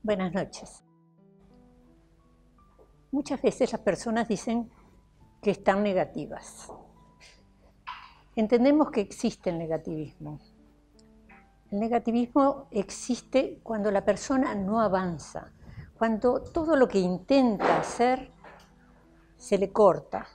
Buenas noches. Muchas veces las personas dicen que están negativas. Entendemos que existe el negativismo. El negativismo existe cuando la persona no avanza, cuando todo lo que intenta hacer se le corta,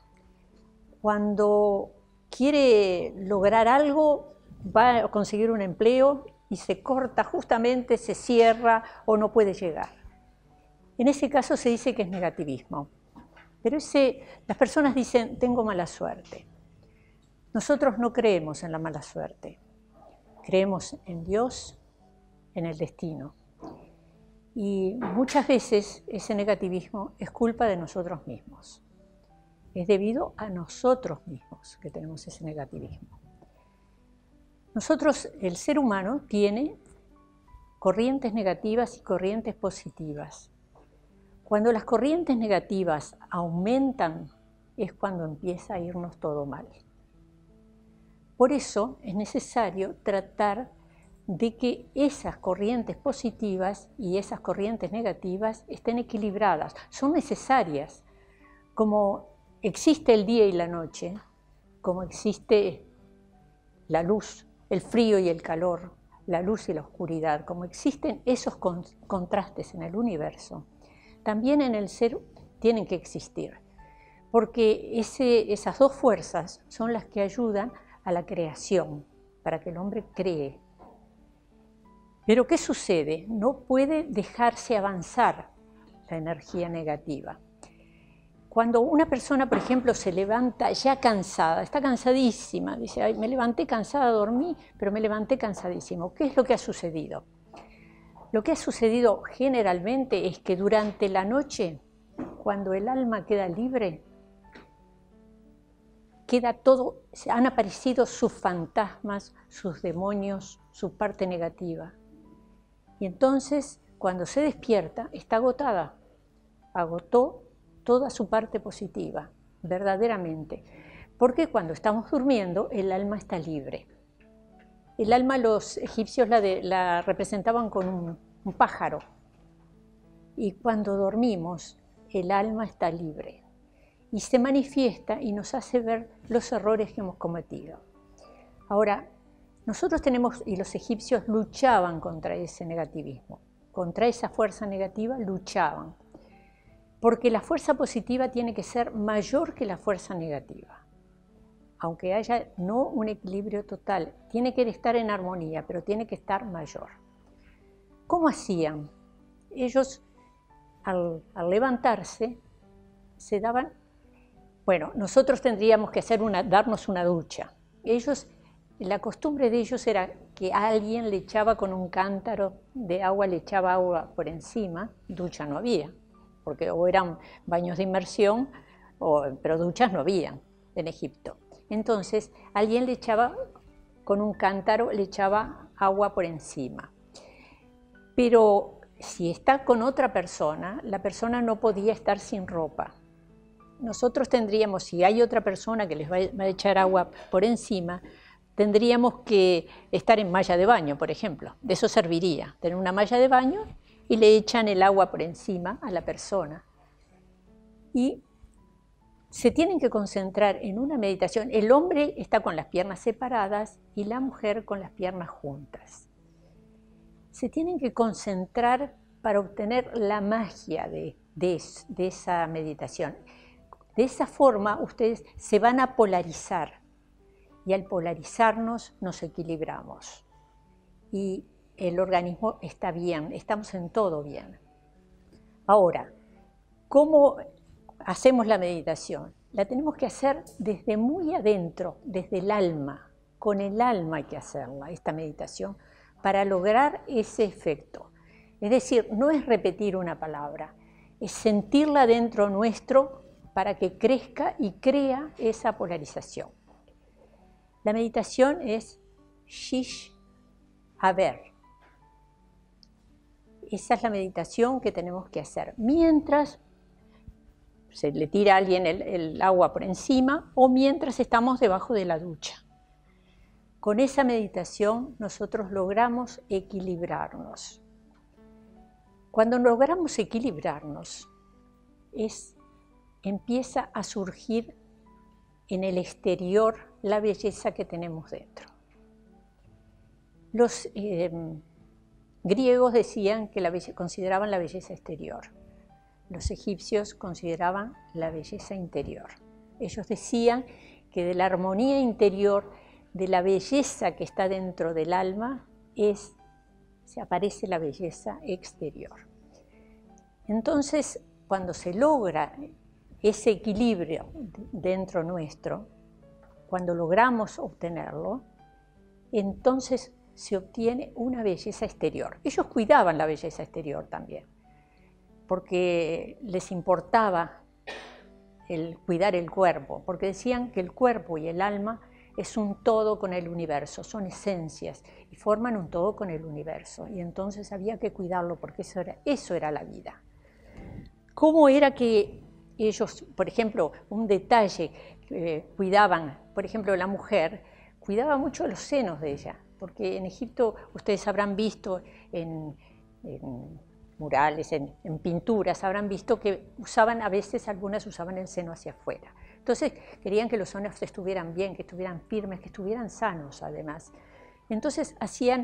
cuando quiere lograr algo, va a conseguir un empleo y se corta, justamente se cierra o no puede llegar. En ese caso se dice que es negativismo. Pero las personas dicen, tengo mala suerte. Nosotros no creemos en la mala suerte. Creemos en Dios, en el destino. Y muchas veces ese negativismo es culpa de nosotros mismos. Es debido a nosotros mismos que tenemos ese negativismo. Nosotros, el ser humano, tiene corrientes negativas y corrientes positivas. Cuando las corrientes negativas aumentan, es cuando empieza a irnos todo mal. Por eso es necesario tratar de que esas corrientes positivas y esas corrientes negativas estén equilibradas. Son necesarias. Como existe el día y la noche, como existe la luz, el frío y el calor, la luz y la oscuridad, como existen esos contrastes en el universo, también en el ser tienen que existir, porque esas dos fuerzas son las que ayudan a la creación, para que el hombre cree. Pero ¿qué sucede? No puede dejarse avanzar la energía negativa. Cuando una persona, por ejemplo, se levanta ya cansada, está cansadísima, dice, ay, me levanté cansada, dormí, pero me levanté cansadísimo. ¿Qué es lo que ha sucedido? Lo que ha sucedido generalmente es que durante la noche, cuando el alma queda libre, han aparecido sus fantasmas, sus demonios, su parte negativa. Y entonces, cuando se despierta, está agotada. Agotó toda su parte positiva, verdaderamente. Porque cuando estamos durmiendo, el alma está libre. El alma, los egipcios la representaban con un pájaro. Y cuando dormimos, el alma está libre. Y se manifiesta y nos hace ver los errores que hemos cometido. Ahora, nosotros tenemos, y los egipcios luchaban contra ese negativismo, contra esa fuerza negativa luchaban. Porque la fuerza positiva tiene que ser mayor que la fuerza negativa. Aunque haya no un equilibrio total, tiene que estar en armonía, pero tiene que estar mayor. ¿Cómo hacían? Ellos, al levantarse, se daban... Bueno, nosotros tendríamos que darnos una ducha. La costumbre de ellos era que alguien le echaba con un cántaro de agua, le echaba agua por encima, ducha no había. Porque o eran baños de inmersión, pero duchas no había en Egipto. Entonces, alguien le echaba, con un cántaro, le echaba agua por encima. Pero si está con otra persona, la persona no podía estar sin ropa. Nosotros tendríamos, si hay otra persona que les va a echar agua por encima, tendríamos que estar en malla de baño, por ejemplo. De eso serviría, tener una malla de baño y le echan el agua por encima a la persona. Y se tienen que concentrar en una meditación. El hombre está con las piernas separadas y la mujer con las piernas juntas. Se tienen que concentrar para obtener la magia de esa meditación. De esa forma ustedes se van a polarizar y al polarizarnos nos equilibramos. Y el organismo está bien, estamos en todo bien. Ahora, ¿cómo hacemos la meditación? La tenemos que hacer desde muy adentro, desde el alma. Con el alma hay que hacerla, esta meditación, para lograr ese efecto. Es decir, no es repetir una palabra, es sentirla dentro nuestro para que crezca y crea esa polarización. La meditación es Shish Haber. Esa es la meditación que tenemos que hacer. Mientras se le tira a alguien el agua por encima o mientras estamos debajo de la ducha. Con esa meditación nosotros logramos equilibrarnos. Cuando logramos equilibrarnos, empieza a surgir en el exterior la belleza que tenemos dentro. Los griegos decían que consideraban la belleza exterior. Los egipcios consideraban la belleza interior. Ellos decían que de la armonía interior, de la belleza que está dentro del alma, se aparece la belleza exterior. Entonces, cuando se logra ese equilibrio dentro nuestro, cuando logramos obtenerlo, entonces se obtiene una belleza exterior. Ellos cuidaban la belleza exterior también, porque les importaba cuidar el cuerpo, porque decían que el cuerpo y el alma es un todo con el universo, son esencias y forman un todo con el universo, y entonces había que cuidarlo porque eso era la vida. ¿Cómo era que ellos, por ejemplo, un detalle, cuidaban, por ejemplo, la mujer cuidaba mucho los senos de ella, porque en Egipto ustedes habrán visto en murales, en pinturas, habrán visto que usaban, a veces algunas usaban el seno hacia afuera. Entonces querían que los senos estuvieran bien, que estuvieran firmes, que estuvieran sanos además. Entonces hacían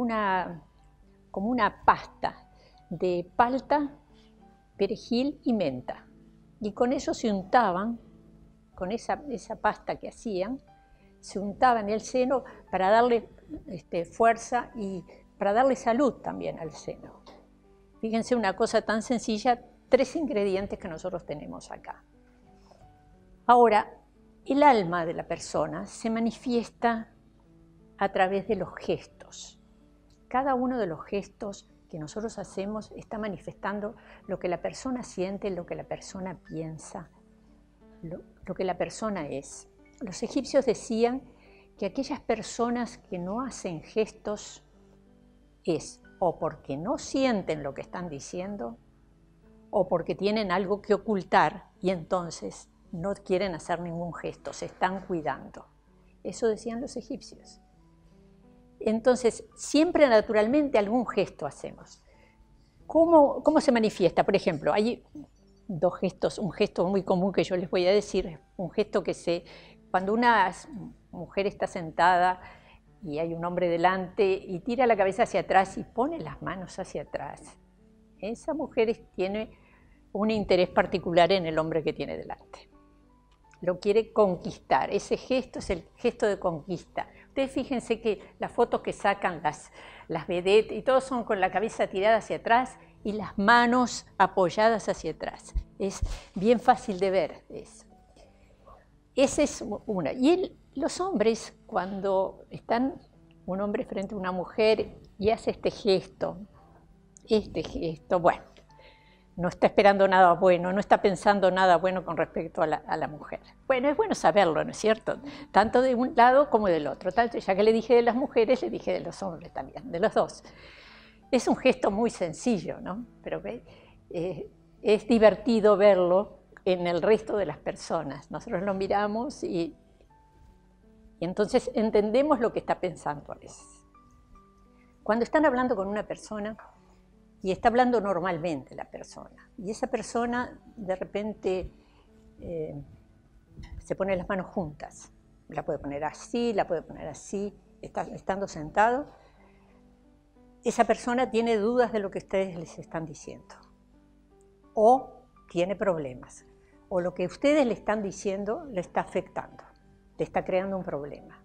como una pasta de palta, perejil y menta. Y con eso se untaban, con esa pasta que hacían, se untaban el seno para darle fuerza y para darle salud también al seno. Fíjense una cosa tan sencilla, 3 ingredientes que nosotros tenemos acá. Ahora, el alma de la persona se manifiesta a través de los gestos. Cada uno de los gestos que nosotros hacemos está manifestando lo que la persona siente, lo que la persona piensa, lo que la persona es. Los egipcios decían que aquellas personas que no hacen gestos es o porque no sienten lo que están diciendo o porque tienen algo que ocultar y entonces no quieren hacer ningún gesto, se están cuidando. Eso decían los egipcios. Entonces, siempre naturalmente algún gesto hacemos. ¿Cómo se manifiesta? Por ejemplo, hay 2 gestos, un gesto muy común que yo les voy a decir, un gesto que cuando una mujer está sentada y hay un hombre delante y tira la cabeza hacia atrás y pone las manos hacia atrás, esa mujer tiene un interés particular en el hombre que tiene delante. Lo quiere conquistar, ese gesto es el gesto de conquista. Ustedes fíjense que las fotos que sacan las vedettes y todos son con la cabeza tirada hacia atrás y las manos apoyadas hacia atrás. Es bien fácil de ver eso. Esa es una. Y los hombres, cuando están un hombre frente a una mujer y hace este gesto, bueno, no está esperando nada bueno, no está pensando nada bueno con respecto a la mujer. Bueno, es bueno saberlo, ¿no es cierto? Tanto de un lado como del otro. Tanto, ya que le dije de las mujeres, le dije de los hombres también, de los dos. Es un gesto muy sencillo, ¿no? Pero es divertido verlo en el resto de las personas. Nosotros lo miramos y entonces entendemos lo que está pensando a veces. Cuando están hablando con una persona, y está hablando normalmente la persona, y esa persona de repente se pone las manos juntas, la puede poner así, la puede poner así, estando sentado, esa persona tiene dudas de lo que ustedes les están diciendo, o tiene problemas, o lo que ustedes le están diciendo le está afectando, le está creando un problema.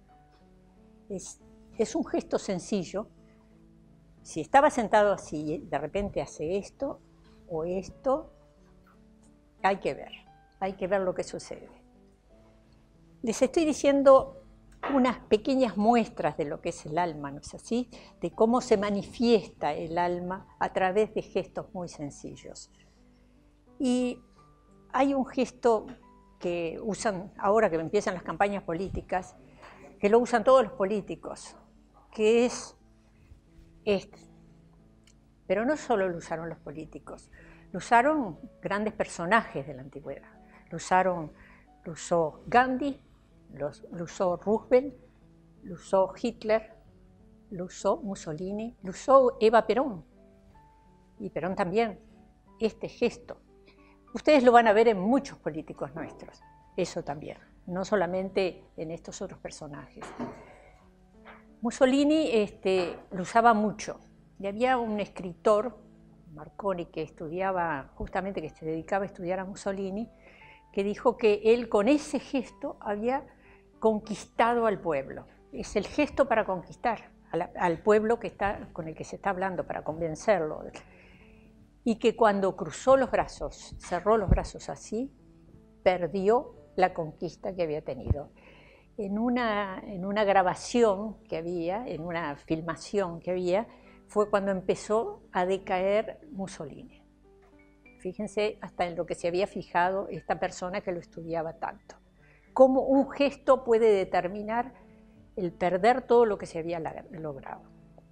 Es un gesto sencillo. Si estaba sentado así, de repente hace esto o esto, hay que ver lo que sucede. Les estoy diciendo unas pequeñas muestras de lo que es el alma, ¿no es así? De cómo se manifiesta el alma a través de gestos muy sencillos. Y hay un gesto que usan ahora que empiezan las campañas políticas, que lo usan todos los políticos, que es este. Pero no solo lo usaron los políticos, lo usaron grandes personajes de la antigüedad. Lo usó Gandhi, lo usó Roosevelt, lo usó Hitler, lo usó Mussolini, lo usó Eva Perón. y Perón también, este gesto. Ustedes lo van a ver en muchos políticos nuestros, eso también, no solamente en estos otros personajes. Mussolini lo usaba mucho, y había un escritor, Marconi, que estudiaba, justamente que se dedicaba a estudiar a Mussolini, que dijo que él con ese gesto había conquistado al pueblo. Es el gesto para conquistar al pueblo con el que se está hablando, para convencerlo. Y que cuando cruzó los brazos, cerró los brazos así, perdió la conquista que había tenido. En una grabación que había, en una filmación que había, fue cuando empezó a decaer Mussolini. Fíjense hasta en lo que se había fijado esta persona que lo estudiaba tanto. Cómo un gesto puede determinar el perder todo lo que se había logrado.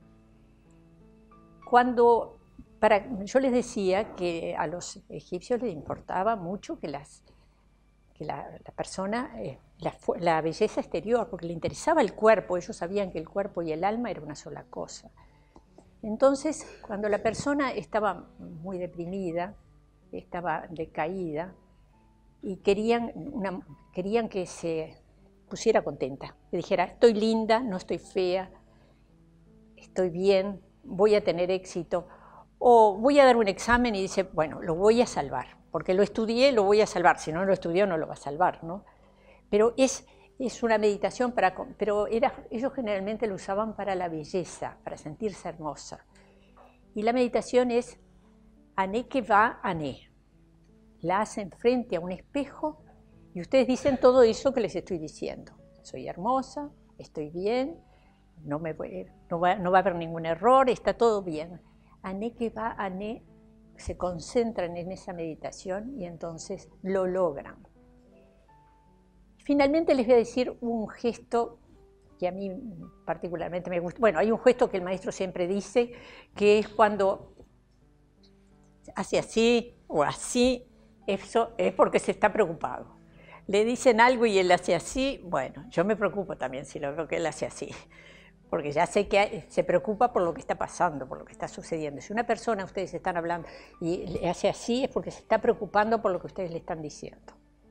Yo les decía que a los egipcios les importaba mucho que la persona, la belleza exterior, porque le interesaba el cuerpo, ellos sabían que el cuerpo y el alma era una sola cosa. Entonces, cuando la persona estaba muy deprimida, estaba decaída, y querían que se pusiera contenta, que dijera, estoy linda, no estoy fea, estoy bien, voy a tener éxito, o voy a dar un examen y dice, bueno, lo voy a salvar, porque lo estudié, lo voy a salvar, si no lo estudió no lo va a salvar, ¿no? Pero es una meditación pero ellos generalmente lo usaban para la belleza, para sentirse hermosa. Y la meditación es ané que va ané. La hacen frente a un espejo y ustedes dicen todo eso que les estoy diciendo. Soy hermosa, estoy bien, no va a haber ningún error, está todo bien. Ané que va ané, se concentran en esa meditación y entonces lo logran. Finalmente les voy a decir un gesto que a mí particularmente me gusta. Bueno, hay un gesto que el maestro siempre dice, que es cuando hace así o así, eso es porque se está preocupado. Le dicen algo y él hace así, bueno, yo me preocupo también si lo veo que él hace así, porque ya sé que se preocupa por lo que está pasando, por lo que está sucediendo. Si una persona, ustedes están hablando y le hace así, es porque se está preocupando por lo que ustedes le están diciendo.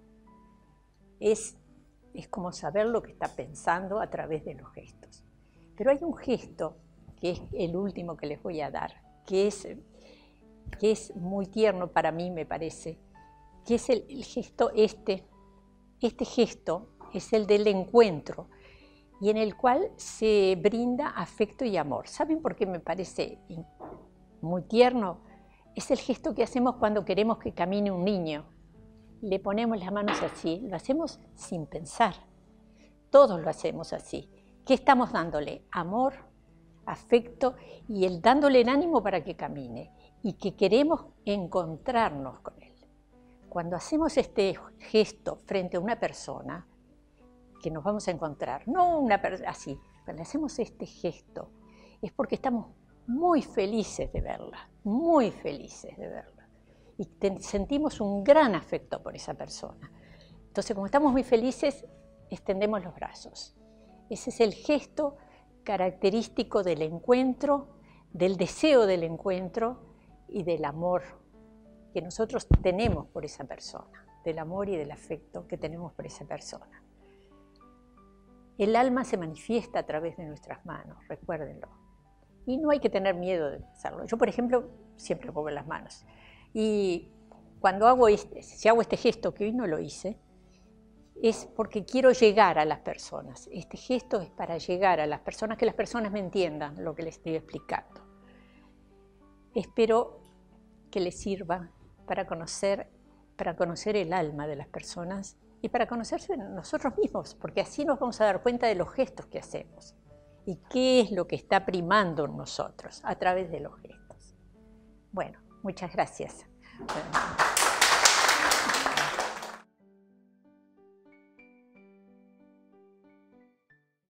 Es como saber lo que está pensando a través de los gestos. Pero hay un gesto, que es el último que les voy a dar, que es muy tierno para mí, me parece, que es el gesto este gesto es el del encuentro, y en el cual se brinda afecto y amor. ¿Saben por qué me parece muy tierno? Es el gesto que hacemos cuando queremos que camine un niño. Le ponemos las manos así, lo hacemos sin pensar. Todos lo hacemos así. ¿Qué estamos dándole? Amor, afecto y dándole el ánimo para que camine y que queremos encontrarnos con él. Cuando hacemos este gesto frente a una persona que nos vamos a encontrar, no una persona así, cuando hacemos este gesto es porque estamos muy felices de verla, muy felices de verla. Y sentimos un gran afecto por esa persona. Entonces, como estamos muy felices, extendemos los brazos. Ese es el gesto característico del encuentro, del deseo del encuentro y del amor que nosotros tenemos por esa persona, del amor y del afecto que tenemos por esa persona. El alma se manifiesta a través de nuestras manos, recuérdenlo. Y no hay que tener miedo de hacerlo. Yo, por ejemplo, siempre pongo las manos. Y cuando si hago este gesto, que hoy no lo hice, es porque quiero llegar a las personas. Este gesto es para llegar a las personas, que las personas me entiendan lo que les estoy explicando. Espero que les sirva para conocer el alma de las personas y para conocerse nosotros mismos, porque así nos vamos a dar cuenta de los gestos que hacemos y qué es lo que está primando en nosotros a través de los gestos. Bueno, muchas gracias.